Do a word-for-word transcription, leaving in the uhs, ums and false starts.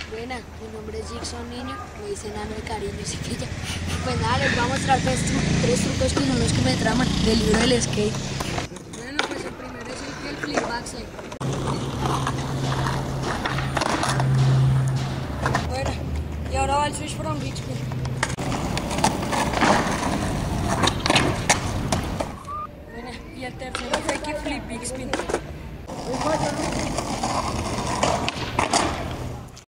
Buena, mi nombre es Jigson Niño, me dicen Nano de cariño, así que ya. Pues nada, les voy a mostrar tres, tru- tres trucos que son los que me traman del libro del skate. Bueno, pues el primero es el, el flip backslide. Bueno, y ahora va el switch from Big Spin.